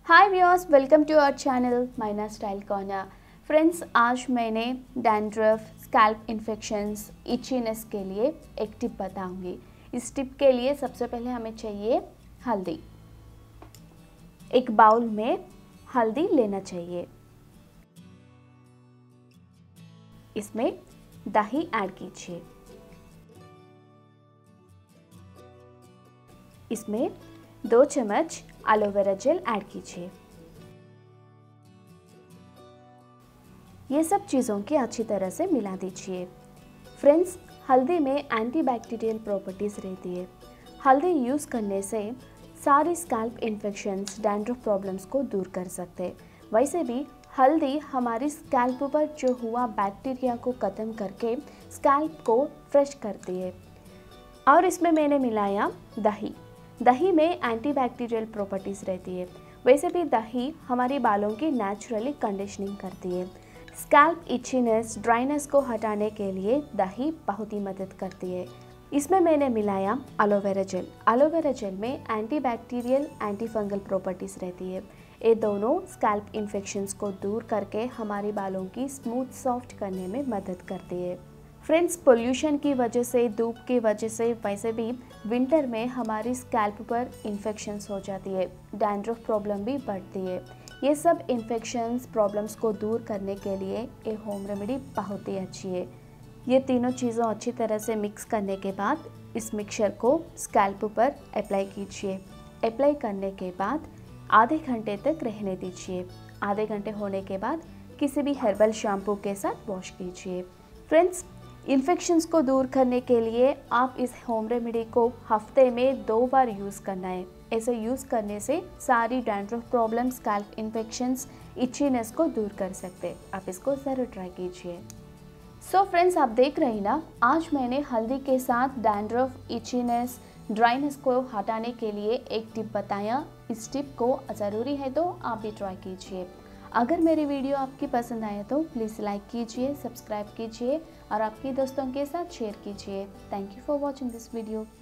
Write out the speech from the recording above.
Hi viewers, welcome to our channel Maina style corner. Friends, आज मैंने dandruff, scalp infections, itchiness के लिए एक टिप बताऊंगी। इस टिप के लिए सबसे पहले हमें चाहिए हल्दी। एक बाउल में हल्दी लेना चाहिए। इसमें दही ऐड कीजिए। इसमें 2 चम्मच एलोवेरा जेल ऐड कीजिए। ये सब चीज़ों की अच्छी तरह से मिला दीजिए। फ्रेंड्स, हल्दी में एंटीबैक्टीरियल प्रॉपर्टीज़ रहती है। हल्दी यूज़ करने से सारी स्कैल्प इन्फेक्शंस, डैंड्रफ प्रॉब्लम्स को दूर कर सकते हैं। वैसे भी हल्दी हमारी स्कैल्प पर जो हुआ बैक्टीरिया को ख़त्म करके स्कैल्प को फ्रेश करती है। और इसमें मैंने मिलाया दही। दही में एंटीबैक्टीरियल प्रॉपर्टीज़ रहती है। वैसे भी दही हमारी बालों की नेचुरली कंडीशनिंग करती है। स्कैल्प इचीनेस, ड्राइनेस को हटाने के लिए दही बहुत ही मदद करती है। इसमें मैंने मिलाया एलोवेरा जेल। एलोवेरा जेल में एंटीबैक्टीरियल, एंटीफंगल प्रॉपर्टीज़ रहती है। ये दोनों स्कैल्प इन्फेक्शंस को दूर करके हमारी बालों की स्मूथ सॉफ्ट करने में मदद करती है। फ्रेंड्स, पोल्यूशन की वजह से, धूप की वजह से, वैसे भी विंटर में हमारी स्कैल्प पर इन्फेक्शंस हो जाती है, डैंड्रफ प्रॉब्लम भी बढ़ती है। ये सब इन्फेक्शंस, प्रॉब्लम्स को दूर करने के लिए ये होम रेमेडी बहुत ही अच्छी है। ये तीनों चीज़ों अच्छी तरह से मिक्स करने के बाद इस मिक्सचर को स्कैल्प पर अप्लाई कीजिए। अप्लाई करने के बाद आधे घंटे तक रहने दीजिए। आधे घंटे होने के बाद किसी भी हर्बल शैम्पू के साथ वॉश कीजिए। फ्रेंड्स, इन्फेक्शंस को दूर करने के लिए आप इस होम रेमेडी को हफ्ते में 2 बार यूज़ करना है। ऐसे यूज़ करने से सारी dandruff problems, scalp infections, itchiness को दूर कर सकते। आप इसको ज़रूर ट्राई कीजिए। सो फ्रेंड्स, आप देख रहे हैं ना, आज मैंने हल्दी के साथ डैंड्रफ, इचीनेस, ड्राइनेस को हटाने के लिए एक टिप बताया। इस टिप को ज़रूरी है तो आप भी ट्राई कीजिए। अगर मेरी वीडियो आपकी पसंद आए तो प्लीज़ लाइक कीजिए, सब्सक्राइब कीजिए और आपके दोस्तों के साथ शेयर कीजिए। Thank you for watching this video.